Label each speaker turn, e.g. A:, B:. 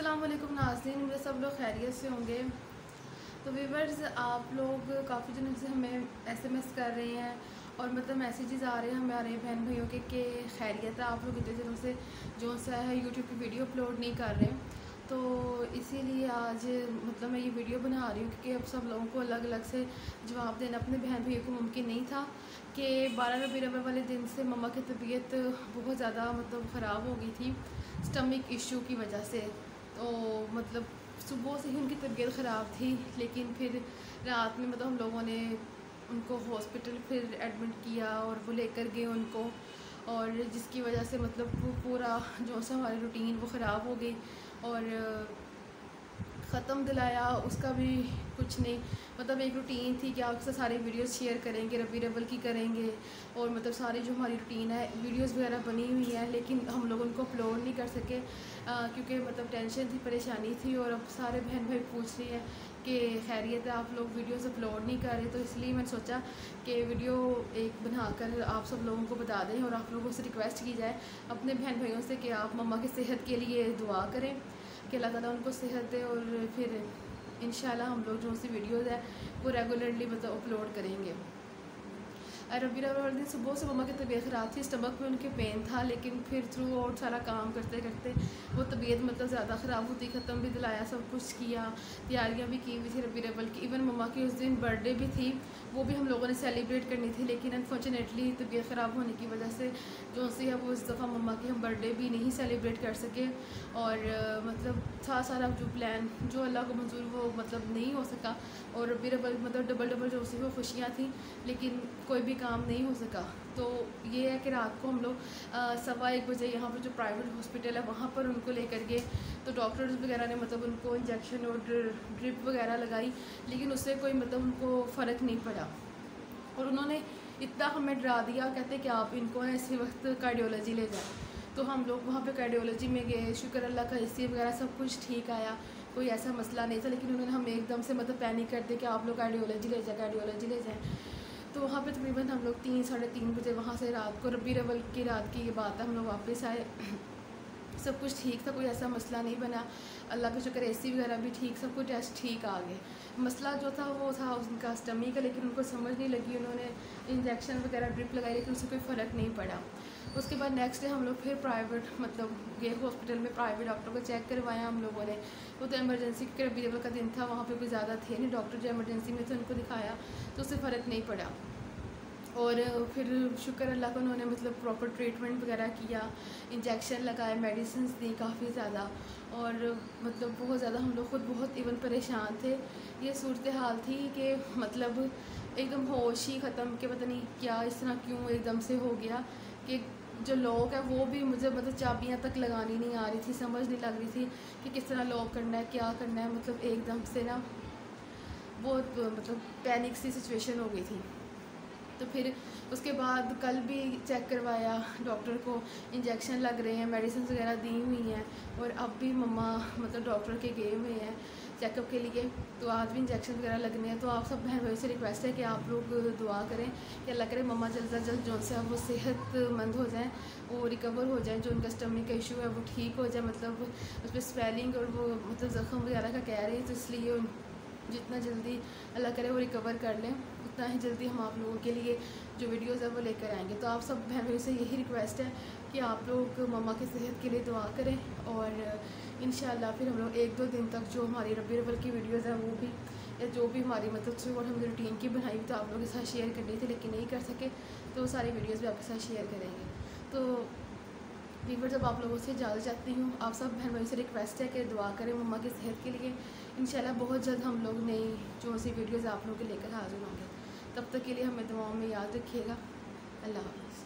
A: अस्सलाम वालेकुम नाज़रीन, मेरे सब लोग खैरियत से होंगे। तो व्यूअर्स, आप लोग काफ़ी दिनों से हमें एसएमएस कर रहे हैं और मतलब मैसेजेस आ रहे हैं हमारे बहन भाइयों के कि खैरियत है, आप लोग इतने दिनों से जो सा है यूट्यूब पे वीडियो अपलोड नहीं कर रहे। तो इसीलिए आज मतलब मैं ये वीडियो बना रही हूँ क्योंकि अब सब लोगों को अलग अलग से जवाब देना अपने बहन भाइयों को मुमकिन नहीं था कि 12 रबीउल अव्वल वाले दिन से मम्मा की तबीयत बहुत ज़्यादा मतलब ख़राब हो गई थी स्टमक इशू की वजह से। तो मतलब सुबह से ही उनकी तबीयत ख़राब थी, लेकिन फिर रात में मतलब हम लोगों ने उनको हॉस्पिटल फिर एडमिट किया और वो लेकर गए उनको, और जिसकी वजह से मतलब वो पूरा जो सा हमारी रूटीन वो ख़राब हो गई। और ख़त्म दिलाया उसका भी कुछ नहीं, मतलब एक रूटीन थी कि आपसे सारी वीडियोस शेयर करेंगे, रबीउल अव्वल की करेंगे और मतलब सारी जो हमारी रूटीन है वीडियोस वगैरह बनी हुई है, लेकिन हम लोग उनको अपलोड नहीं कर सके क्योंकि मतलब टेंशन थी, परेशानी थी। और अब सारे बहन भाई पूछ रहे हैं कि खैरियत है, आप लोग वीडियोस अपलोड नहीं कर रहे। तो इसलिए मैंने सोचा कि वीडियो एक बनाकर आप सब लोगों को बता दें और आप लोगों से रिक्वेस्ट की जाए अपने बहन भाइयों से कि आप मम्मा की सेहत के लिए दुआ करें कि अल्लाह ताला उनको सेहत दे। और फिर इंशाल्लाह हम लोग जो सी वीडियोज़ है वो रेगुलरली मतलब अपलोड करेंगे। रबीउल अव्वल वाले दिन सुबह से मम्मा की तबीयत ख़राब थी, स्टमक में उनके पेन था, लेकिन फिर थ्रू आउट सारा काम करते करते वो तबीयत मतलब ज़्यादा ख़राब होती, ख़त्म भी दिलाया, सब कुछ किया, तैयारियां भी की हुई थी रबीउल अव्वल की। इवन मम्मा की उस दिन बर्थडे भी थी, वो भी हम लोगों ने सेलिब्रेट करनी थी, लेकिन अनफॉर्चुनेटली तबीयत ख़राब होने की वजह से जो सी है वो इस दफ़ा मम्मा की हम बर्थडे भी नहीं सेलिब्रेट कर सके। और मतलब था सारा जो प्लान जो अल्लाह को मंजूर वो मतलब नहीं हो सका। और रबीउल अव्वल मतलब डबल जो सी वो खुशियाँ थी, लेकिन कोई भी काम नहीं हो सका। तो ये है कि रात को हम लोग 1:15 बजे यहाँ पर जो प्राइवेट हॉस्पिटल है वहाँ पर उनको लेकर गए। तो डॉक्टर्स वगैरह ने मतलब उनको इंजेक्शन और ड्रिप वगैरह लगाई, लेकिन उससे कोई मतलब उनको फ़र्क नहीं पड़ा। और उन्होंने इतना हमें डरा दिया, कहते कि आप इनको है इसी वक्त कार्डियोलॉजी ले जाएं। तो हम लोग वहाँ पे कार्डियोलॉजी में गए, शुक्र अल्लाह का एसी वगैरह सब कुछ ठीक आया, कोई ऐसा मसला नहीं था। लेकिन उन्होंने हमें एकदम से मतलब पैनिक कर दिया कि आप लोग कार्डियोलॉजी ले जाएं, कार्डियोलॉजी ले जाएं। तो वहाँ पे तकरीबन हम लोग 3-3:30 बजे वहाँ से रात को रबीउल अव्वल की रात की ये बात है, हम लोग वापस आए। सब कुछ ठीक था, कोई ऐसा मसला नहीं बना, अल्लाह का शुक्र, एसी वगैरह भी ठीक, सब कुछ टेस्ट ठीक आ गए। मसला जो था वो था उनका स्टमक का, लेकिन उनको समझ नहीं लगी, उन्होंने इंजेक्शन वगैरह ड्रिप लगाई, लेकिन उससे कोई फ़र्क नहीं पड़ा। उसके बाद नेक्स्ट डे हम लोग फिर प्राइवेट मतलब गए हॉस्पिटल में, प्राइवेट डॉक्टर को चेक करवाया हम लोगों ने। वो तो इमरजेंसी के रबीउल अव्वल का दिन था, वहाँ पे कोई ज़्यादा थे नहीं डॉक्टर, जो इमरजेंसी में थे उनको दिखाया तो उससे फ़र्क नहीं पड़ा। और फिर शुक्र अल्लाह का, उन्होंने मतलब प्रॉपर ट्रीटमेंट वगैरह किया, इंजेक्शन लगाए, मेडिसिन दी काफ़ी ज़्यादा। और मतलब बहुत ज़्यादा हम लोग ख़ुद बहुत इवन परेशान थे। ये सूरत हाल थी कि मतलब एकदम होश ही ख़त्म, कि पता नहीं क्या इस तरह क्यों एकदम से हो गया कि जो लॉक है वो भी मुझे मतलब चाबियां तक लगानी नहीं आ रही थी, समझ नहीं लग रही थी कि किस तरह लॉक करना है, क्या करना है। मतलब एकदम से ना बहुत मतलब पैनिक सी सिचुएशन हो गई थी। तो फिर उसके बाद कल भी चेक करवाया, डॉक्टर को इंजेक्शन लग रहे हैं, मेडिसिन वगैरह दी हुई हैं। और अब भी मम्मा मतलब डॉक्टर के गए हुए हैं चेकअप के लिए, तो आज भी इंजेक्शन वगैरह लगने हैं। तो आप सब बहन भाई से रिक्वेस्ट है कि आप लोग दुआ करें कि अल्लाह करे मम्मा जल्द से जल्द जो से वो सेहतमंद हो जाएँ, वो रिकवर हो जाए, जो उनका स्टमक का इशू है वो ठीक हो जाए। मतलब उस पर स्वेलिंग और वो मतलब ज़ख्म वगैरह का कह रहे हैं, तो इसलिए जितना जल्दी अल्लाह करे वो रिकवर कर लें, उतना ही जल्दी हम आप लोगों के लिए जो वीडियोज़ है वो लेकर आएंगे। तो आप सब बहन भाई से यही रिक्वेस्ट है कि आप लोग मम्मा की सेहत के लिए दुआ करें। और इंशाल्लाह फिर हम लोग 1-2 दिन तक जो हमारी रबीउल अव्वल की वीडियोज़ है वो भी, या जो भी हमारी मतलब थ्रू और हमने रूटीन की बनाई हुई तो आप लोगों के साथ शेयर करनी थी, लेकिन नहीं कर सके, तो वो सारी वीडियोज़ भी आपके साथ शेयर करेंगे। तो वीवर जब आप लोगों से इजाज़त चाहती हूँ, आप सब बहन भाई से रिक्वेस्ट है कि दुआ करें मम्मा की सेहत के लिए। इंशाल्लाह बहुत जल्द हम लोग नई जो सी वीडियोज़ आप लोगों के लेकर हाजिर होंगे। तब तक के लिए हमें दुआओं में याद रखिएगा। अल्लाह हाफ़िज़।